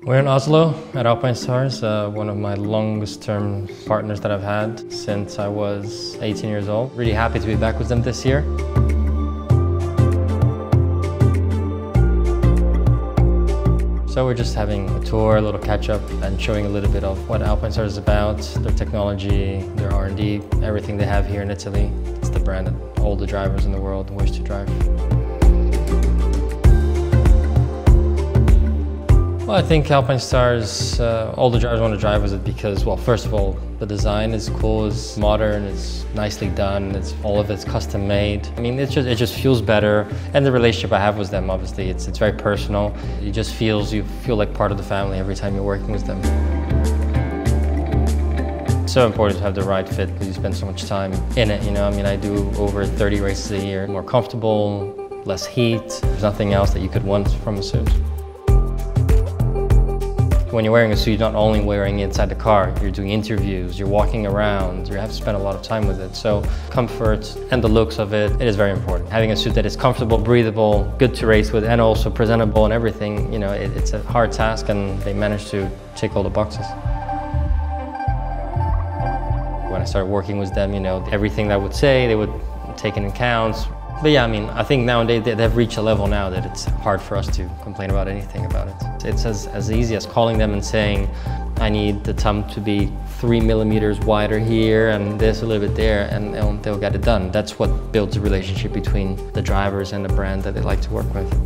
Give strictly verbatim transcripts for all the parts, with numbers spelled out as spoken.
We're in Oslo at Alpinestars, uh, one of my longest term partners that I've had since I was eighteen years old. Really happy to be back with them this year. So we're just having a tour, a little catch up, and showing a little bit of what Alpinestars is about, their technology, their R and D, everything they have here in Italy. It's the brand that all the drivers in the world wish to drive. Well, I think Alpinestars, uh, all the drivers want to drive with it because, well, first of all, the design is cool, it's modern, it's nicely done, it's all of it's custom made. I mean, it just it just feels better, and the relationship I have with them, obviously, it's it's very personal. It just feels you feel like part of the family every time you're working with them. It's so important to have the right fit because you spend so much time in it. You know, I mean, I do over thirty races a year, more comfortable, less heat. There's nothing else that you could want from a suit. When you're wearing a suit, you're not only wearing it inside the car, you're doing interviews, you're walking around, you have to spend a lot of time with it. So comfort and the looks of it, it is very important. Having a suit that is comfortable, breathable, good to race with, and also presentable and everything, you know, it, it's a hard task, and they managed to tick all the boxes. When I started working with them, you know, everything that I would say, they would take into account. But yeah, I mean, I think nowadays they've reached a level now that it's hard for us to complain about anything about it. It's as, as easy as calling them and saying, I need the tum to be three millimeters wider here and this a little bit there, and they'll, they'll get it done. That's what builds a relationship between the drivers and the brand that they like to work with.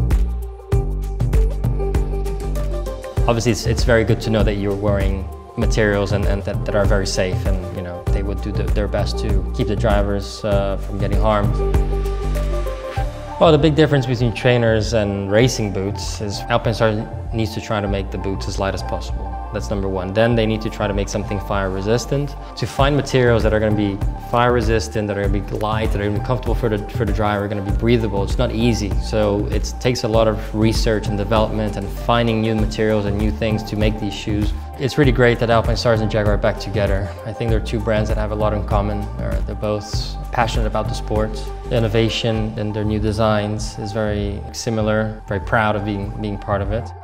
Obviously, it's, it's very good to know that you're wearing materials and, and that, that are very safe, and you know, they would do the, their best to keep the drivers uh, from getting harmed. Well, the big difference between trainers and racing boots is Alpinestars needs to try to make the boots as light as possible. That's number one. Then they need to try to make something fire resistant. To find materials that are going to be fire resistant, that are going to be light, that are going to be comfortable for the, for the driver, going to be breathable, it's not easy. So it takes a lot of research and development and finding new materials and new things to make these shoes. It's really great that Alpinestars and Jaguar are back together. I think they're two brands that have a lot in common. They're, they're both passionate about the sport. The innovation and their new designs is very similar, very proud of being, being part of it.